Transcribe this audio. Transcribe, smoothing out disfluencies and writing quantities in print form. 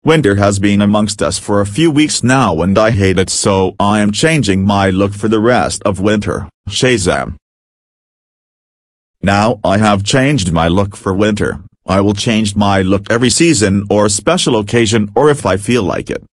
Winter has been amongst us for a few weeks now and I hate it, so I am changing my look for the rest of winter, Shazam. Now I have changed my look for winter. I will change my look every season or special occasion or if I feel like it.